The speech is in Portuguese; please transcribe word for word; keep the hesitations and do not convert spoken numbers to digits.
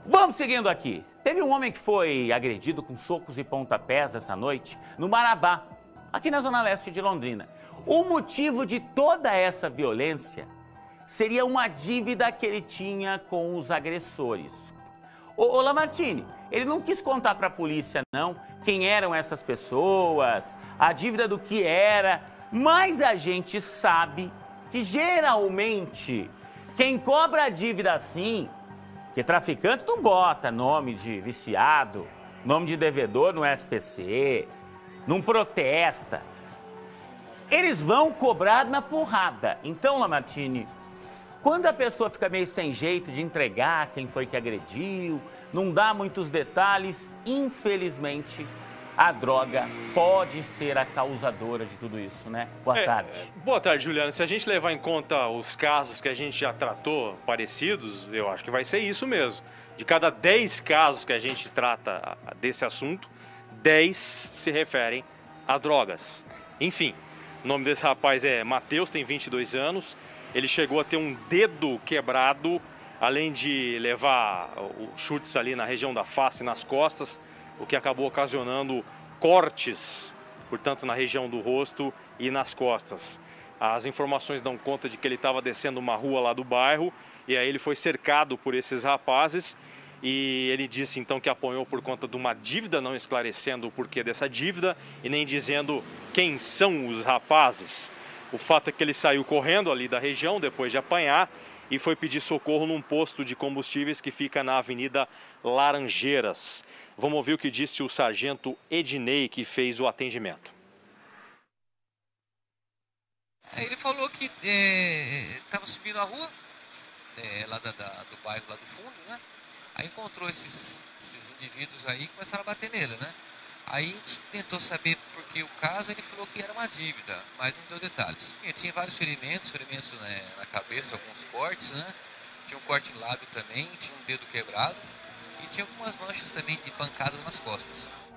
Vamos seguindo aqui. Teve um homem que foi agredido com socos e pontapés essa noite no Marabá, aqui na zona leste de Londrina. O motivo de toda essa violência seria uma dívida que ele tinha com os agressores. Ô, ô Lamartine, ele não quis contar para a polícia, não, quem eram essas pessoas, a dívida do que era, mas a gente sabe que geralmente quem cobra a dívida assim, que traficante não bota nome de viciado, nome de devedor no S P C, não protesta. Eles vão cobrar na porrada. Então, Lamartine, quando a pessoa fica meio sem jeito de entregar quem foi que agrediu, não dá muitos detalhes, infelizmente, a droga pode ser a causadora de tudo isso, né? Boa é, tarde. Boa tarde, Juliana. Se a gente levar em conta os casos que a gente já tratou parecidos, eu acho que vai ser isso mesmo. De cada dez casos que a gente trata desse assunto, dez se referem a drogas. Enfim, o nome desse rapaz é Matheus, tem vinte e dois anos. Ele chegou a ter um dedo quebrado, além de levar chutes ali na região da face e nas costas, o que acabou ocasionando cortes, portanto, na região do rosto e nas costas. As informações dão conta de que ele estava descendo uma rua lá do bairro e aí ele foi cercado por esses rapazes e ele disse então que apanhou por conta de uma dívida, não esclarecendo o porquê dessa dívida e nem dizendo quem são os rapazes. O fato é que ele saiu correndo ali da região depois de apanhar e foi pedir socorro num posto de combustíveis que fica na Avenida Laranjeiras. Vamos ouvir o que disse o sargento Ednei, que fez o atendimento. Ele falou que estava é, subindo a rua, é, lá da, da, do bairro lá do fundo, né? Aí encontrou esses, esses indivíduos aí e começaram a bater nele, né? Aí a gente tentou saber por que o caso, ele falou que era uma dívida, mas não deu detalhes. Ele tinha vários ferimentos, ferimentos né, na cabeça, alguns cortes, né? Tinha um corte no lábio também, tinha um dedo quebrado e tinha algumas manchas também de pancadas nas costas.